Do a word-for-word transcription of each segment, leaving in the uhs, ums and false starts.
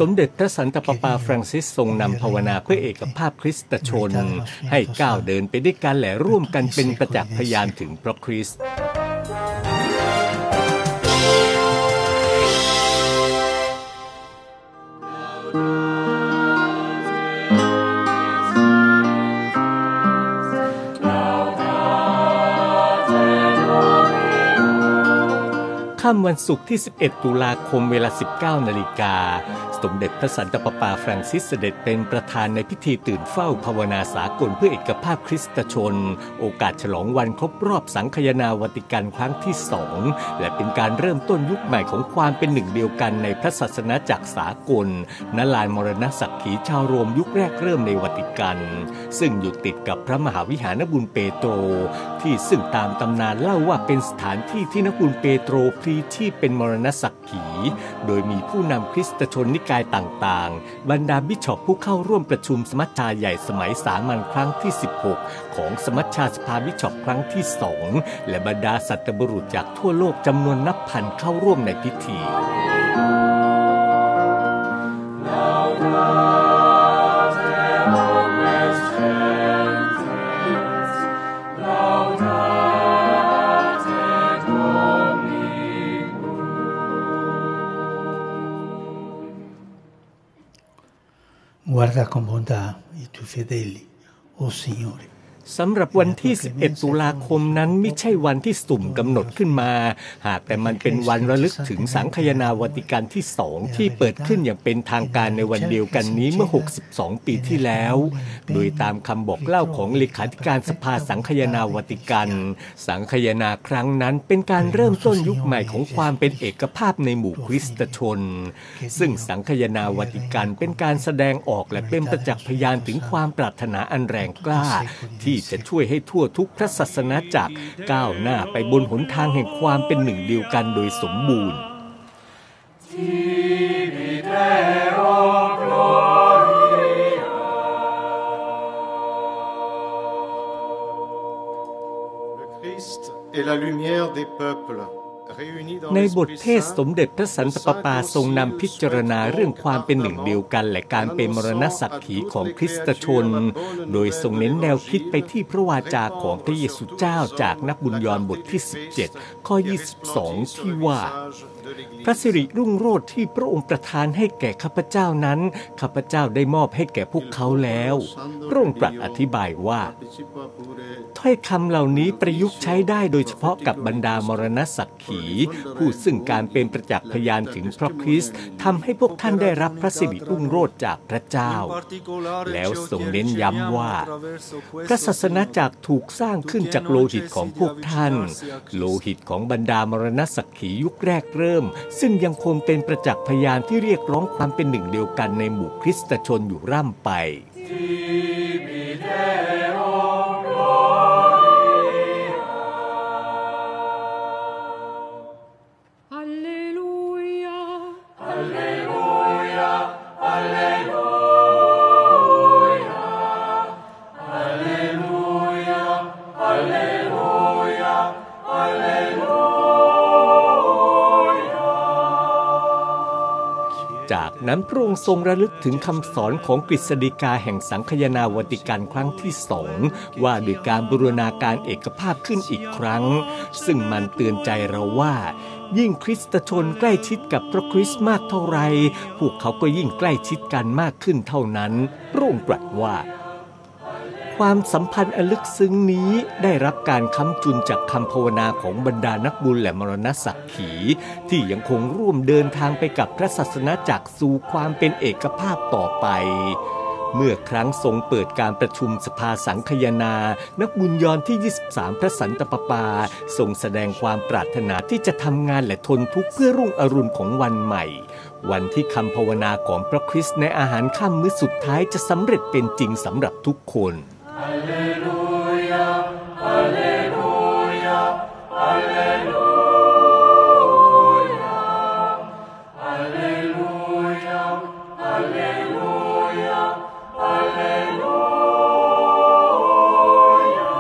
มเด็จพระสันตะปาปาฟรังซิสทรงนำภาวนาเพื่อเอกภาพคริสตชนให้ก้าวเดินไปด้วยกันและร่วมกันเป็นประจักษ์พยานถึงพระคริสต์ค่ำวันศุกร์ที่สิบเอ็ดตุลาคมเวลา สิบเก้านาฬิกา สมเด็จพระสันตะปาปาฟรังซิสเสด็จเป็นประธานในพิธีตื่นเฝ้าภาวนาสากลเพื่อเอกภาพคริสตชนโอกาสฉลองวันครบรอบสังคายนาวาติกันครั้งที่สองและเป็นการเริ่มต้นยุคใหม่ของความเป็นหนึ่งเดียวกันในพระศาสนาจักรสากลณลานมรณสักขีชาวโรมยุคแรกเริ่มในวาติกันซึ่งอยู่ติดกับพระมหาวิหารนบุญเปโตรที่ซึ่งตามตำนานเล่าว่าเป็นสถานที่ที่นบุญเปโตรพลีที่เป็นมรณสักขีโดยมีผู้นำคริสตชนนิกายต่างๆบรรดาบิชอปผู้เข้าร่วมประชุมสมัชชาใหญ่สมัยสามัญครั้งที่สิบหกของสมัชชาสภาบิชอปครั้งที่สองและบรรดาสัตบุรุษจากทั่วโลกจำนวนนับพันเข้าร่วมในพิธี Guarda con bontà i tuoi fedeli, o Signore สำหรับวันที่สิบเอ็ดตุลาคมนั้นไม่ใช่วันที่สุ่มกำหนดขึ้นมาหากแต่มันเป็นวันระลึกถึงสังคายนาวาติกันที่สองที่เปิดขึ้นอย่างเป็นทางการในวันเดียวกันนี้เมื่อหกสิบสองปีที่แล้วโดยตามคำบอกเล่าของเลขาธิการสภาสังคายนาวาติกันสังคายนาครั้งนั้นเป็นการเริ่มต้นยุคใหม่ของความเป็นเอกภาพในหมู่คริสตชนซึ่งสังคายนาวาติกันเป็นการแสดงออกและเป็นประจักษ์พยานถึงความปรารถนาอันแรงกล้าที่จะช่วยให้ทั่วทุกพระศาสนาจักรก้าวหน้าไปบนหนทางแห่งความเป็นหนึ่งเดียวกันโดยสมบูรณ์ในบทเทศน์สมเด็จพระสันตะปาปาทรงนำพิจารณาเรื่องความเป็นหนึ่งเดียวกันและการเป็นมรณสักขีของคริสตชนโดยทรงเน้นแนวคิดไปที่พระวาจาของพระเยซูเจ้าจากนักบุญยอห์นบทที่สิบเจ็ดข้อยี่สิบสองที่ว่าพระสิริรุ่งโรจน์ที่พระองค์ประทานให้แก่ข้าพเจ้านั้นข้าพเจ้าได้มอบให้แก่พวกเขาแล้วพระองค์ตรัสอธิบายว่าถ้อยคำเหล่านี้ประยุกต์ใช้ได้โดยเฉพาะกับบรรดามรณสักขีผู้ซึ่งการเป็นประจักษ์พยานถึงพระคริสต์ทำให้พวกท่านได้รับพระสิริรุ่งโรจน์จากพระเจ้าแล้วทรงเน้นย้ำว่าพระศาสนาจักรถูกสร้างขึ้นจากโลหิตของพวกท่านโลหิตของบรรดามรณสักขียุคแรกเริ่มซึ่งยังคงเป็นประจักษ์พยานที่เรียกร้องความเป็นหนึ่งเดียวกันในหมู่คริสตชนอยู่ร่ำไปจากนั้นพระองค์ทรงระลึกถึงคำสอนของกฤษฎีกาแห่งสังคายนาวาติกันครั้งที่สองว่าด้วยการบูรณาการเอกภาพขึ้นอีกครั้งซึ่งมันเตือนใจเราว่ายิ่งคริสตชนใกล้ชิดกับพระคริสต์มากเท่าไรพวกเขาก็ยิ่งใกล้ชิดกันมากขึ้นเท่านั้นพระองค์ตรัสว่าความสัมพันธ์อันลึกซึ้งนี้ได้รับการค้ำจุนจากคำภาวนาของบรรดานักบุญและมรณสักขีที่ยังคงร่วมเดินทางไปกับพระศาสนาจักรสู่ความเป็นเอกภาพต่อไปเมื่อครั้งทรงเปิดการประชุมสภาสังคายนานักบุญยอห์นที่ยี่สิบสามพระสันตะปาปาทรงแสดงความปรารถนาที่จะทำงานและทนทุกข์เพื่อรุ่งอรุณของวันใหม่วันที่คำภาวนาของพระคริสต์ในอาหารค่ำมื้อสุดท้ายจะสำเร็จเป็นจริงสำหรับทุกคนฮัลเลลูยาฮัลเลลูยาฮัลเลลูยาฮัลเลลูยาฮัลเลลูยาฮัลเลลูยา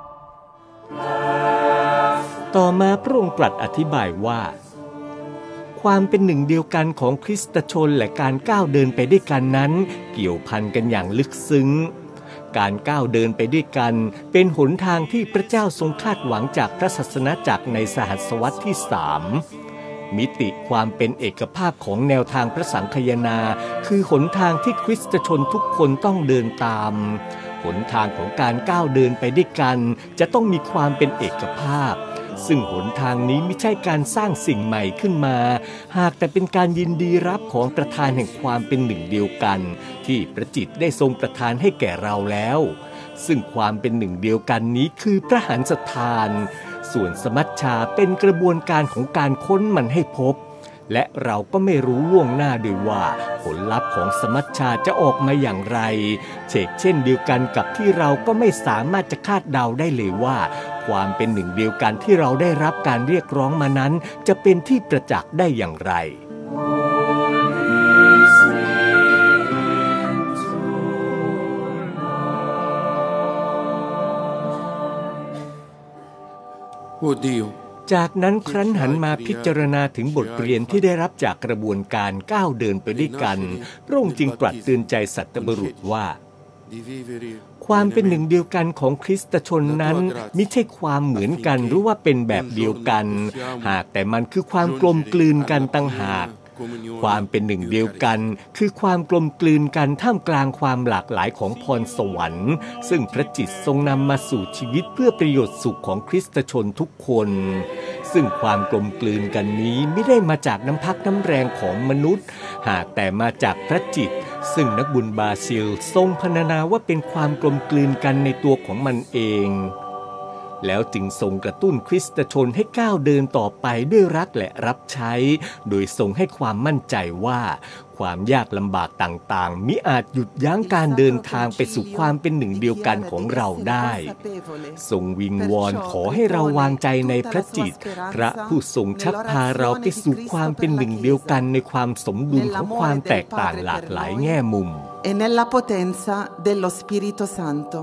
ต่อมาพระองค์ตรัสอธิบายว่าคความเป็นหนึ่งเดียวกันของคริสตชนและการก้าวเดินไปด้วยกันนั้นเกี่ยวพันกันอย่างลึกซึ้งการก้าวเดินไปด้วยกันเป็นหนทางที่พระเจ้าทรงคาดหวังจากพระศาสนาจักรในสหัสวรรษที่สามมิติความเป็นเอกภาพของแนวทางพระสังคายนาคือหนทางที่คริสตชนทุกคนต้องเดินตามหนทางของการก้าวเดินไปด้วยกันจะต้องมีความเป็นเอกภาพซึ่งหนทางนี้ไม่ใช่การสร้างสิ่งใหม่ขึ้นมาหากแต่เป็นการยินดีรับของประทานแห่งความเป็นหนึ่งเดียวกันที่พระจิตได้ทรงประทานให้แก่เราแล้วซึ่งความเป็นหนึ่งเดียวกันนี้คือพระหฤทัยทานส่วนสมัชชาเป็นกระบวนการของการค้นมันให้พบและเราก็ไม่รู้ล่วงหน้าด้วยว่าผลลัพธ์ของสมัชชาจะออกมาอย่างไรเชกเช่นเดียวกันกับที่เราก็ไม่สามารถจะคาดเดาได้เลยว่าความเป็นหนึ่งเดียวกันที่เราได้รับการเรียกร้องมานั้นจะเป็นที่ประจักษ์ได้อย่างไรจากนั้นครั้นหันมาพิจารณาถึงบทเรียนที่ได้รับจากกระบวนการก้าวเดินไปด้วยกันพระองค์จึงตรัสเตือนใจสัตบุรุษว่าความเป็นหนึ่งเดียวกันของคริสตชนนั้นมิใช่ความเหมือนกันหรือว่าเป็นแบบเดียวกันหากแต่มันคือความกลมกลืนกันต่างหากความเป็นหนึ่งเดียวกันคือความกลมกลืนกันท่ามกลางความหลากหลายของพรสวรรค์ซึ่งพระจิตทรงนำมาสู่ชีวิตเพื่อประโยชน์สุขของคริสตชนทุกคนซึ่งความกลมกลืนกันนี้ไม่ได้มาจากน้ำพักน้ำแรงของมนุษย์หากแต่มาจากพระจิตซึ่งนักบุญบาซิลทรงพรรณนาว่าเป็นความกลมกลืนกันในตัวของมันเองแล้วจึงทรงกระตุ้นคริสตชนให้ก้าวเดินต่อไปด้วยรักและรับใช้โดยทรงให้ความมั่นใจว่าความยากลำบากต่างๆมิอาจหยุดยั้งการเดินทางไปสู่ความเป็นหนึ่งเดียวกันของเราได้ทรงวิงวอนขอให้เราวางใจในพระจิตพระผู้ทรงชักพาเราไปสู่ความเป็นหนึ่งเดียวกันในความสมดุลของความแตกต่างหลากหลายแง่มุม e nella potenza dello Spirito Santo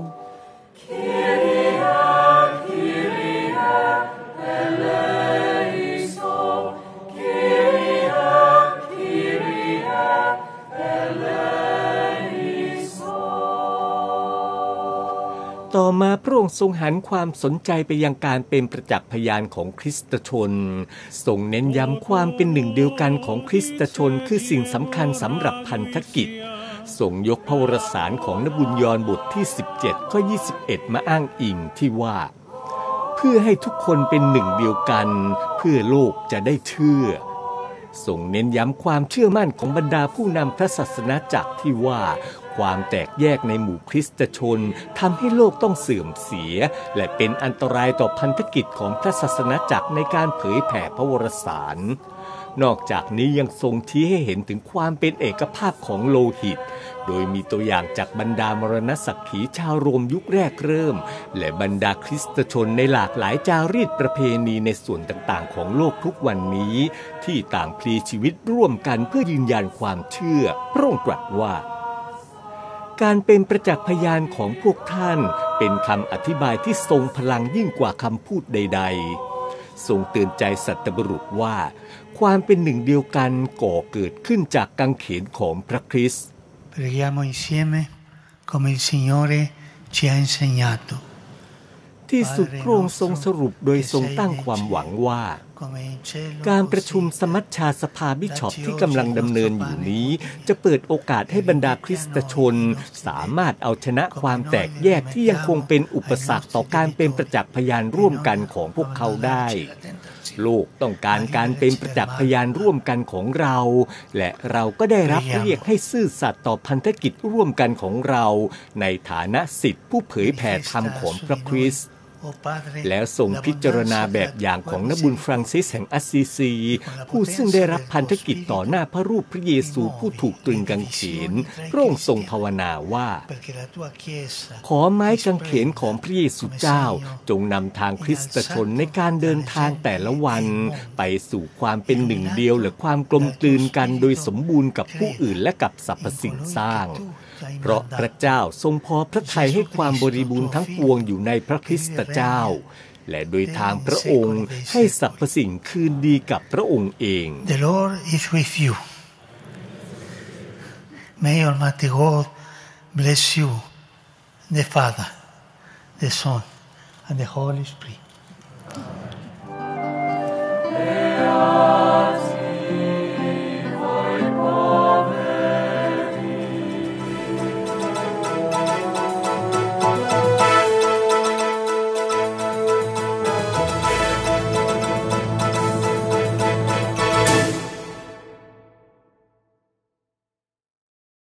ต่อมาพระองค์ทรงหันความสนใจไปยังการเป็นประจักษ์พยานของคริสตชนทรงเน้นย้ำความเป็นหนึ่งเดียวกันของคริสตชนคือสิ่งสำคัญสำหรับพันธกิจทรงยกพระวรสารของนบุญยอห์นบทที่สิบเจ็ดข้อยี่สิบเอ็ดมาอ้างอิงที่ว่าเพื่อให้ทุกคนเป็นหนึ่งเดียวกันเพื่อโลกจะได้เชื่อทรงเน้นย้ำความเชื่อมั่นของบรรดาผู้นำพระศาสนาจักรที่ว่าความแตกแยกในหมู่คริสตชนทำให้โลกต้องเสื่อมเสียและเป็นอันตรายต่อพันธกิจของพระศาสนาจักรในการเผยแผ่พระวรสารนอกจากนี้ยังทรงชี้ให้เห็นถึงความเป็นเอกภาพของโลหิตโดยมีตัวอย่างจากบรรดามรณสักขีชาวโรมยุคแรกเริ่มและบรรดาคริสตชนในหลากหลายจารีตประเพณีในส่วนต่างๆของโลกทุกวันนี้ที่ต่างพลีชีวิตร่วมกันเพื่อยืนยันความเชื่อพระองค์ตรัสว่าการเป็นประจักษ์พยานของพวกท่านเป็นคำอธิบายที่ทรงพลังยิ่งกว่าคำพูดใดๆทรงเตือนใจสัตบุรุษว่าความเป็นหนึ่งเดียวกันก่อเกิดขึ้นจากกางเขนของพระคริสต์ Preghiamo insieme come il Signore ci ha insegnato ที่สุดพระองค์ทรงสรุปโดยทรงตั้งความหวังว่าการประชุมสมัชชาสภาบิชอปที่กำลังดำเนินอยู่นี้จะเปิดโอกาสให้บรรดาคริสตชนสามารถเอาชนะความแตกแยกที่ยังคงเป็นอุปสรรคต่อการเป็นประจักษ์พยานร่วมกันของพวกเขาได้โลกต้องการการเป็นประจักษ์พยานร่วมกันของเราและเราก็ได้รับเรียกให้ซื่อสัตย์ต่อพันธกิจร่วมกันของเราในฐานะศิษย์ผู้เผยแผ่ธรรมของพระคริสต์แล้วทรงพิจารณาแบบอย่างของนบุญฟรังซิสแห่งอัสซีซีผู้ซึ่งได้รับพันธกิจต่อหน้าพระรูปพระเยซูผู้ถูกตรึงกางเขนพระองค์ทรงภาวนาว่าขอไม้กางเขนของพระเยซูเจ้าจงนำทางคริสตชนในการเดินทางแต่ละวันไปสู่ความเป็นหนึ่งเดียวและความกลมกลืนกันโดยสมบูรณ์กับผู้อื่นและกับสรรพสิ่งสร้างเพราะพระเจ้าทรงพอพระทัยให้ความบริบูรณ์ทั้งปวงอยู่ในพระคริสตเจ้าและโดยทางพระองค์ให้สรรพสิ่งคืนดีกับพระองค์เอง The Lord is with you. May Almighty God bless you, the Father, the Son, and the Holy Spirit.